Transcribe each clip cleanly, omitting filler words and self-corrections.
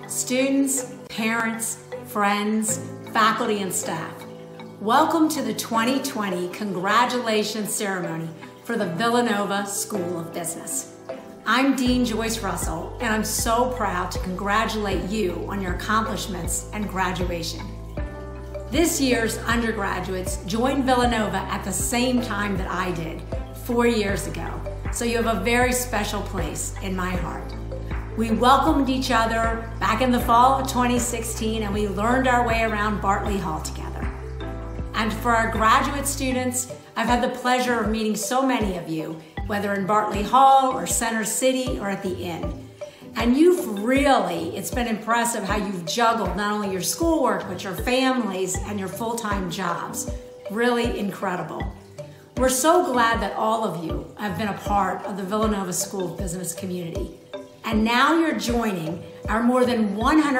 students, parents, friends, faculty, and staff. Welcome to the 2020 Congratulations Ceremony for the Villanova School of Business. I'm Dean Joyce Russell, and I'm so proud to congratulate you on your accomplishments and graduation. This year's undergraduates joined Villanova at the same time that I did, 4 years ago, so you have a very special place in my heart. We welcomed each other back in the fall of 2016, and we learned our way around Bartley Hall together. And for our graduate students, I've had the pleasure of meeting so many of you, whether in Bartley Hall or Center City or at the Inn. And it's been impressive how you've juggled not only your schoolwork, but your families and your full-time jobs. Really incredible. We're so glad that all of you have been a part of the Villanova School of Business community. And now you're joining our more than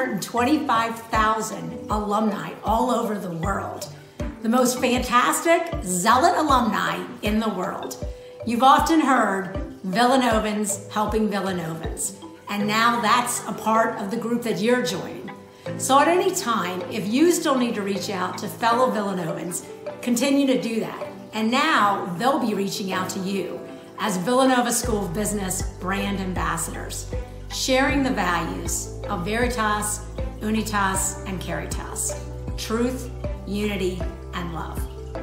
125,000 alumni all over the world. The most fantastic, zealot alumni in the world. You've often heard Villanovans helping Villanovans. And now that's a part of the group that you're joining. So at any time, if you still need to reach out to fellow Villanovans, continue to do that. And now they'll be reaching out to you as Villanova School of Business brand ambassadors, sharing the values of Veritas, Unitas, and Caritas, truth, unity, and love.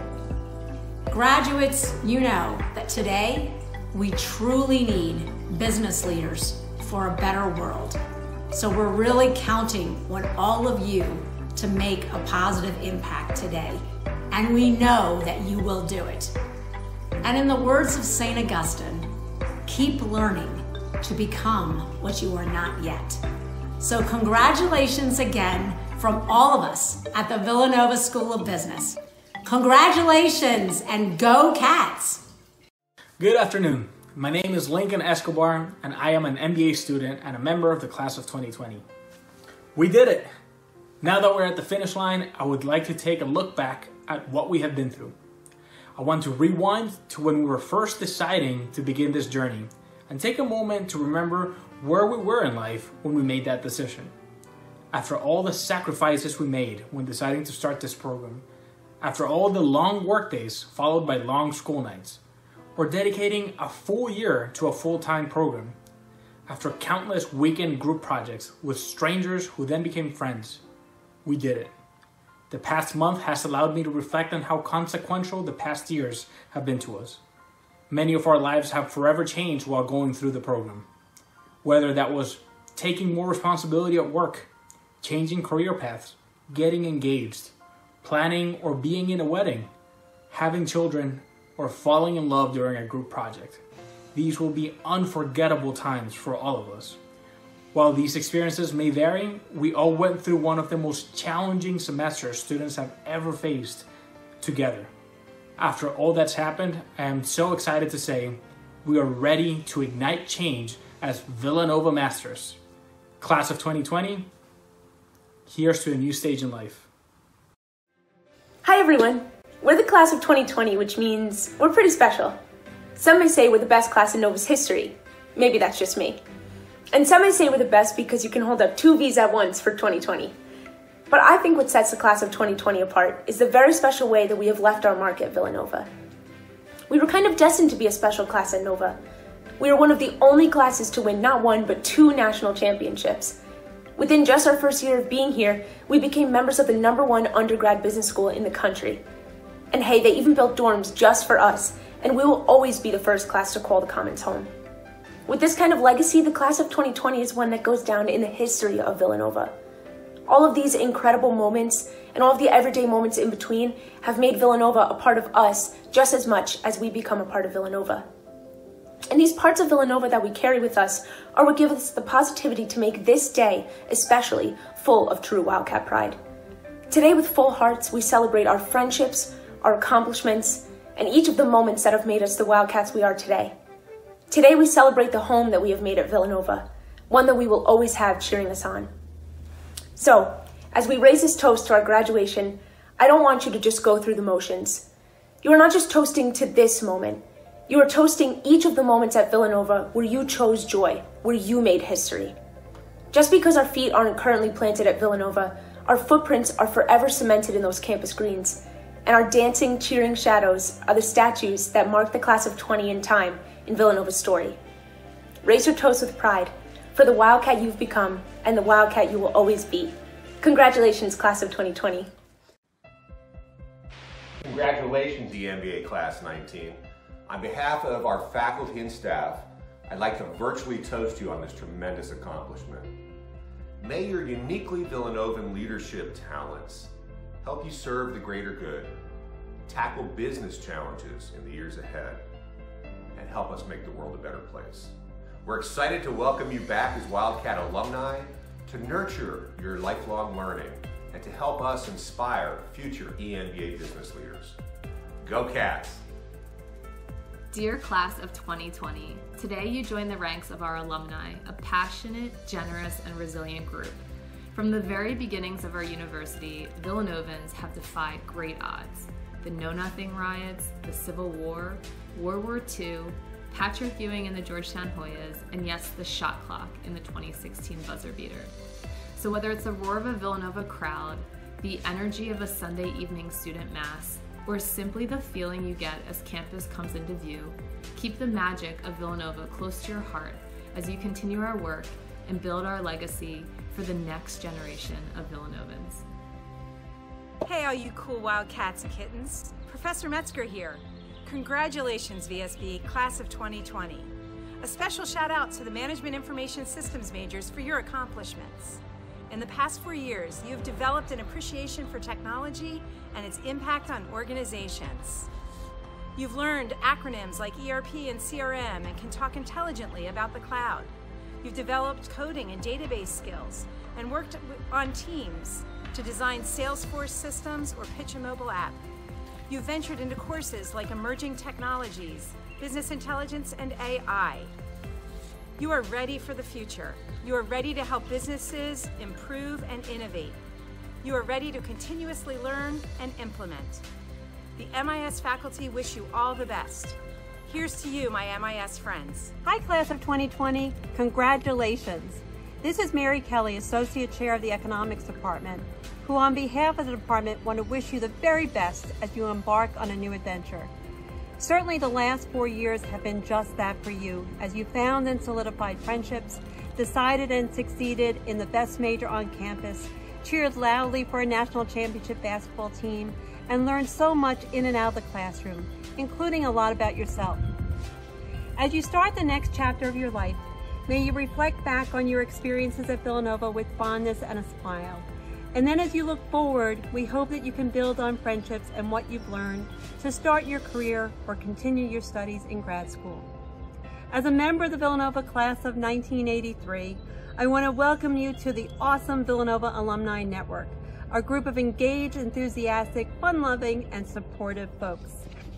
Graduates, you know that today we truly need business leaders for a better world. So we're really counting on all of you to make a positive impact today. And we know that you will do it. And in the words of St. Augustine, keep learning to become what you are not yet. So congratulations again from all of us at the Villanova School of Business. Congratulations and go Cats! Good afternoon. My name is Lincoln Escobar, and I am an MBA student and a member of the class of 2020. We did it! Now that we're at the finish line, I would like to take a look back at what we have been through. I want to rewind to when we were first deciding to begin this journey and take a moment to remember where we were in life when we made that decision. After all the sacrifices we made when deciding to start this program, after all the long work days followed by long school nights, or dedicating a full year to a full-time program, after countless weekend group projects with strangers who then became friends, we did it. The past month has allowed me to reflect on how consequential the past years have been to us. Many of our lives have forever changed while going through the program. Whether that was taking more responsibility at work, changing career paths, getting engaged, planning or being in a wedding, having children, or falling in love during a group project. These will be unforgettable times for all of us. While these experiences may vary, we all went through one of the most challenging semesters students have ever faced together. After all that's happened, I am so excited to say we are ready to ignite change as Villanova Masters. Class of 2020, here's to a new stage in life. Hi everyone, we're the class of 2020, which means we're pretty special. Some may say we're the best class in Nova's history. Maybe that's just me. And some may say we're the best because you can hold up 2 V's at once for 2020. But I think what sets the class of 2020 apart is the very special way that we have left our mark at Villanova. We were kind of destined to be a special class at Nova. We were one of the only classes to win not 1, but 2 national championships. Within just our first year of being here, we became members of the #1 undergrad business school in the country. And hey, they even built dorms just for us, and we will always be the first class to call the Commons home. With this kind of legacy, the class of 2020 is one that goes down in the history of Villanova. All of these incredible moments and all of the everyday moments in between have made Villanova a part of us just as much as we become a part of Villanova. And these parts of Villanova that we carry with us are what give us the positivity to make this day especially full of true Wildcat pride. Today, with full hearts, we celebrate our friendships, our accomplishments, and each of the moments that have made us the Wildcats we are today. Today, we celebrate the home that we have made at Villanova, one that we will always have cheering us on. So, as we raise this toast to our graduation, I don't want you to just go through the motions. You are not just toasting to this moment. You are toasting each of the moments at Villanova where you chose joy, where you made history. Just because our feet aren't currently planted at Villanova, our footprints are forever cemented in those campus greens, and our dancing, cheering shadows are the statues that mark the class of 20 in time in Villanova's story. Raise your toast with pride for the Wildcat you've become and the Wildcat you will always be. Congratulations, class of 2020. Congratulations, EMBA Class 19. On behalf of our faculty and staff, I'd like to virtually toast you on this tremendous accomplishment. May your uniquely Villanovan leadership talents help you serve the greater good, tackle business challenges in the years ahead, and help us make the world a better place. We're excited to welcome you back as Wildcat alumni to nurture your lifelong learning and to help us inspire future EMBA business leaders. Go Cats! Dear Class of 2020, today you join the ranks of our alumni, a passionate, generous, and resilient group. From the very beginnings of our university, Villanovans have defied great odds. The Know Nothing riots, the Civil War, World War II, Patrick Ewing and the Georgetown Hoyas, and yes, the shot clock in the 2016 buzzer beater. So whether it's the roar of a Villanova crowd, the energy of a Sunday evening student mass, or simply the feeling you get as campus comes into view, keep the magic of Villanova close to your heart as you continue our work and build our legacy for the next generation of Villanovans. Hey all you cool Wildcats and kittens, Professor Metzger here. Congratulations VSB Class of 2020. A special shout out to the Management Information Systems majors for your accomplishments. In the past 4 years, you have developed an appreciation for technology and its impact on organizations. You've learned acronyms like ERP and CRM and can talk intelligently about the cloud. You've developed coding and database skills and worked on teams to design Salesforce systems or pitch a mobile app. You've ventured into courses like emerging technologies, business intelligence, and AI. You are ready for the future. You are ready to help businesses improve and innovate. You are ready to continuously learn and implement. The MIS faculty wish you all the best. Here's to you, my MIS friends. Hi, Class of 2020. Congratulations. This is Mary Kelly, Associate Chair of the Economics Department, who on behalf of the department want to wish you the very best as you embark on a new adventure. Certainly the last 4 years have been just that for you, as you found and solidified friendships, decided and succeeded in the best major on campus, cheered loudly for a national championship basketball team, and learned so much in and out of the classroom, including a lot about yourself. As you start the next chapter of your life, may you reflect back on your experiences at Villanova with fondness and a smile. And then as you look forward, we hope that you can build on friendships and what you've learned to start your career or continue your studies in grad school. As a member of the Villanova Class of 1983, I want to welcome you to the awesome Villanova Alumni Network, a group of engaged, enthusiastic, fun-loving, and supportive folks.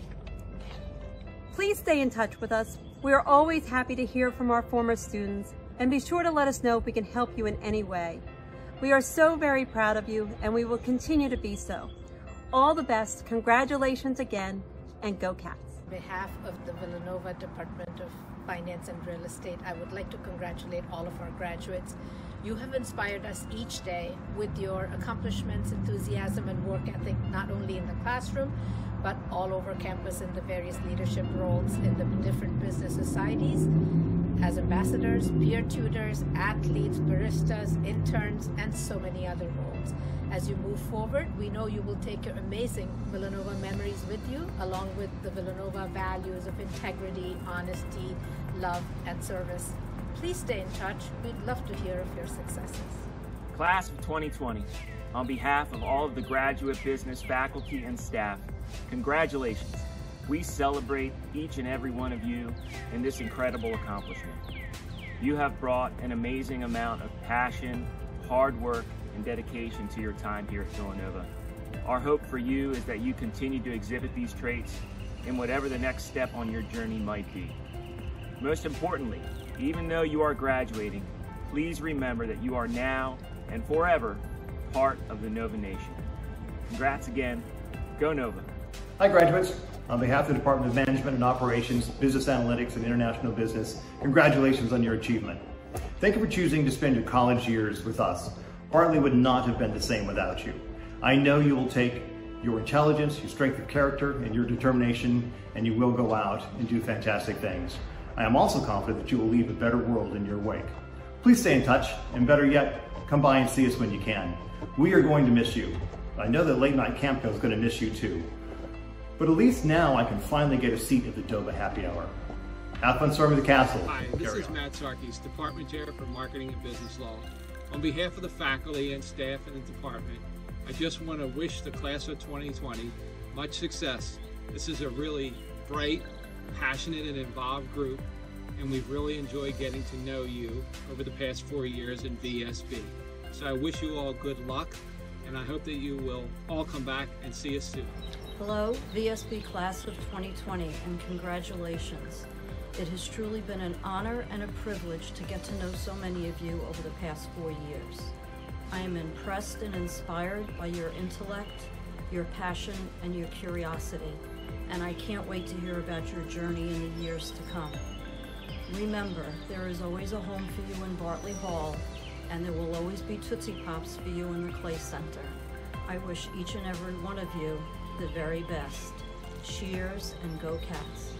Please stay in touch with us. We are always happy to hear from our former students, and be sure to let us know if we can help you in any way. We are so very proud of you, and we will continue to be so. All the best, congratulations again, and go Cats. On behalf of the Villanova Department of Finance and Real Estate, I would like to congratulate all of our graduates. You have inspired us each day with your accomplishments, enthusiasm, and work ethic, not only in the classroom, but all over campus in the various leadership roles in the different business societies, as ambassadors, peer tutors, athletes, baristas, interns, and so many other roles. As you move forward, we know you will take your amazing Villanova memories with you, along with the Villanova values of integrity, honesty, love, and service. Please stay in touch. We'd love to hear of your successes. Class of 2020, on behalf of all of the graduate business faculty and staff, congratulations. We celebrate each and every one of you in this incredible accomplishment. You have brought an amazing amount of passion, hard work, and dedication to your time here at Villanova. Our hope for you is that you continue to exhibit these traits in whatever the next step on your journey might be. Most importantly, even though you are graduating, please remember that you are now and forever part of the Nova Nation. Congrats again. Go Nova. Hi graduates. On behalf of the Department of Management and Operations, Business Analytics, and International Business, congratulations on your achievement. Thank you for choosing to spend your college years with us. Bartley would not have been the same without you. I know you will take your intelligence, your strength of character, and your determination, and you will go out and do fantastic things. I am also confident that you will leave a better world in your wake. Please stay in touch, and better yet, come by and see us when you can. We are going to miss you. I know that Late Night Campco is going to miss you too. But at least now I can finally get a seat at the Dova Happy Hour. Have fun storming the castle. Hi, this is Matt Sarkis, Department Chair for Marketing and Business Law. On behalf of the faculty and staff in the department, I just want to wish the class of 2020 much success. This is a really bright, passionate, and involved group, and we've really enjoyed getting to know you over the past 4 years in VSB. So I wish you all good luck, and I hope that you will all come back and see us soon. Hello, VSB Class of 2020, and congratulations. It has truly been an honor and a privilege to get to know so many of you over the past 4 years. I am impressed and inspired by your intellect, your passion, and your curiosity, and I can't wait to hear about your journey in the years to come. Remember, there is always a home for you in Bartley Hall, and there will always be Tootsie Pops for you in the Clay Center. I wish each and every one of you the very best. Cheers and go Cats.